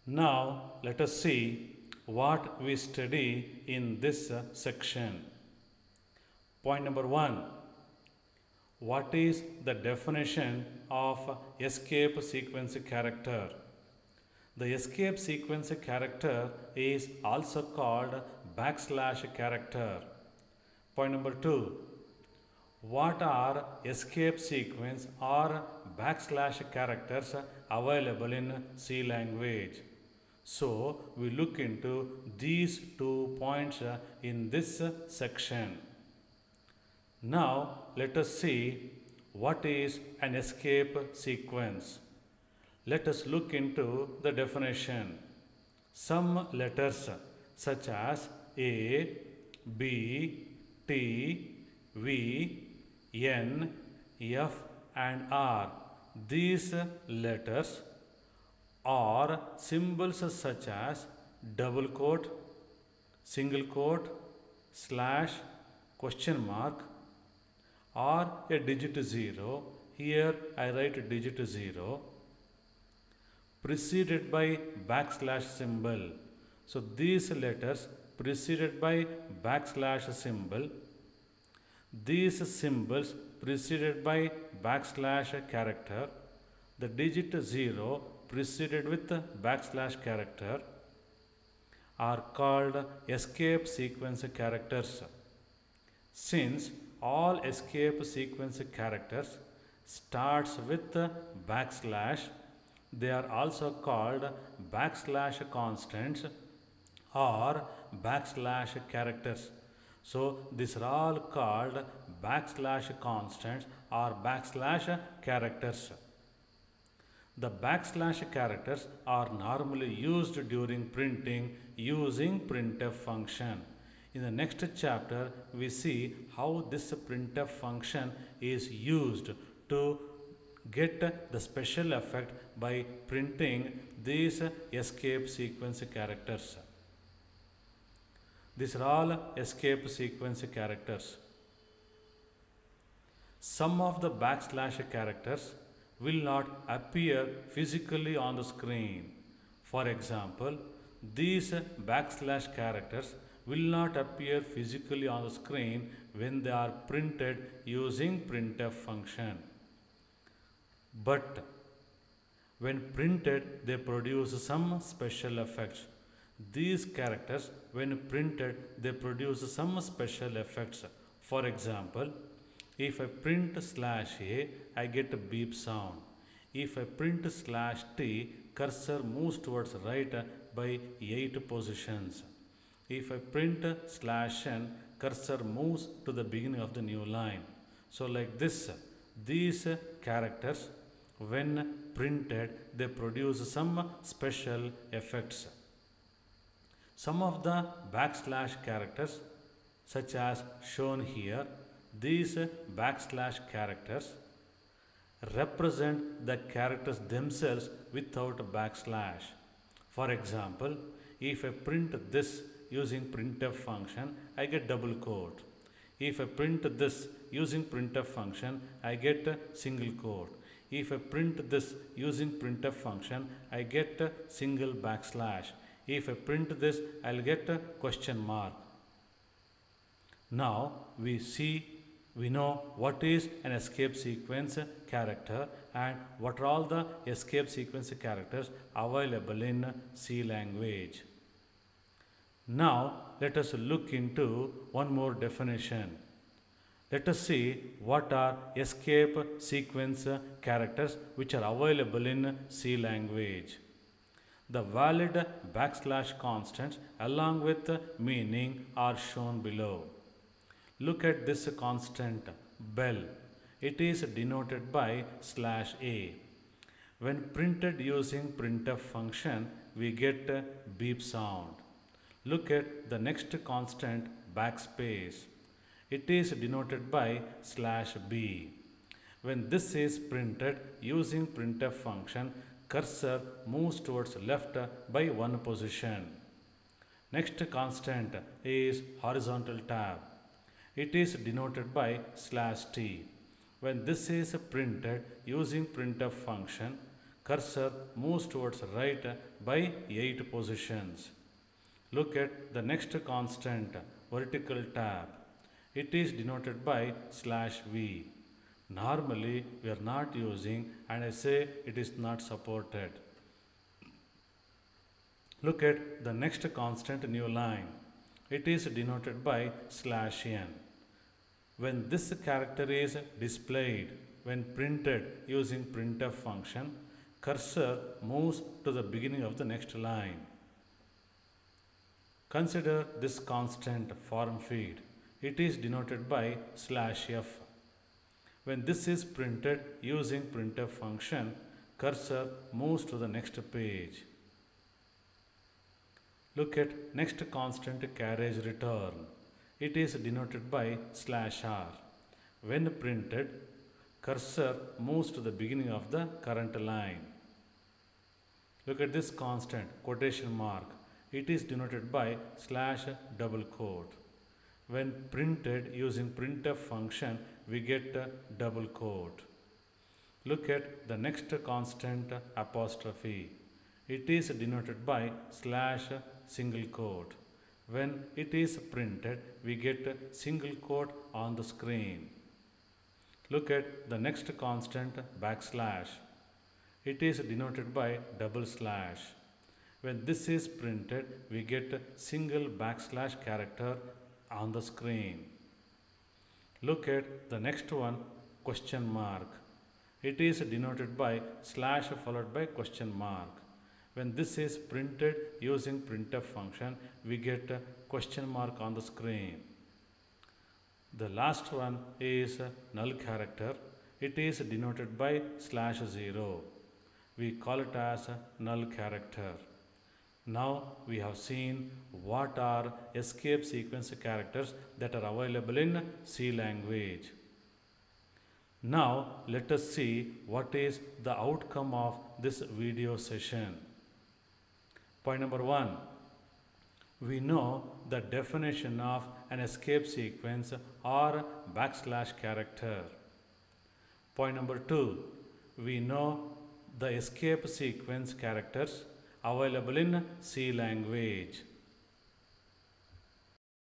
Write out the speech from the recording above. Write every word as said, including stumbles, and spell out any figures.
Now let us see what we study in this uh, section. Point number one. What is the definition of escape sequence character? The escape sequence character is also called backslash character. Point number two. What are escape sequence or backslash characters available in C language? So we look into these two points in this section. Now let us see what is an escape sequence. Let us look into the definition. Some letters such as A, B, T, V, N, F and R. These letters are symbols such as double quote, single quote, slash, question mark, or a digit zero. Here I write digit zero preceded by backslash symbol. So these letters preceded by backslash symbol. These symbols preceded by backslash character. The digit zero preceded with backslash character are called escape sequence characters. Since all escape sequence characters starts with backslash, they are also called backslash constants or backslash characters. So these are all called backslash constants or backslash characters. The backslash characters are normally used during printing using printf function. In the next chapter, we see how this printf function is used to get the special effect by printing these escape sequence characters. These are all escape sequence characters. Some of the backslash characters will not appear physically on the screen. For example, these backslash characters will not appear physically on the screen when they are printed using printf function. But when printed, they produce some special effects. These characters, when printed, they produce some special effects. For example, if I print slash A, I get a beep sound. If I print slash T, cursor moves towards right by eight positions. If I print slash N, cursor moves to the beginning of the new line. So like this, these characters, when printed, they produce some special effects. Some of the backslash characters, such as shown here, these backslash characters represent the characters themselves without a backslash. For example, if I print this using printf function, I get double quote. If I print this using printf function, I get a single quote. If I print this using printf function, I get a single backslash. If I print this, I'll get a question mark. Now we see, we know what is an escape sequence character and what are all the escape sequence characters available in C language. Now let us look into one more definition. Let us see what are escape sequence characters which are available in C language. The valid backslash constants along with meaning are shown below. Look at this constant bell. It is denoted by slash A. When printed using printf function, we get a beep sound. Look at the next constant backspace. It is denoted by slash B. When this is printed using printf function, cursor moves towards left by one position. Next constant is horizontal tab. It is denoted by slash T. When this is printed using printf function, Cursor moves towards right by eight positions. Look at the next constant, vertical tab. It is denoted by slash V. Normally we are not using, and I say it is not supported. Look at the next constant, new line. It is denoted by slash n. When this character is displayed, when printed using printf function, cursor moves to the beginning of the next line. Consider this constant, form feed. It is denoted by slash f. When this is printed using printf function, cursor moves to the next page. Look at next constant, carriage return. It is denoted by slash r. When printed, cursor moves to the beginning of the current line. Look at this constant, quotation mark. It is denoted by slash double quote. When printed using printf function, we get a double quote. Look at the next constant, apostrophe. It is denoted by slash single quote. When it is printed, we get a single quote on the screen. Look at the next constant, backslash. It is denoted by double slash. When this is printed, we get a single backslash character on the screen. Look at the next one, question mark. It is denoted by slash followed by question mark. When this is printed using printf function, we get a question mark on the screen. The last one is null character. It is denoted by slash zero. We call it as a null character. Now we have seen what are escape sequence characters that are available in C language. Now let us see what is the outcome of this video session. Point number one. We know the definition of an escape sequence or backslash character. Point number two. We know the escape sequence characters available in C language.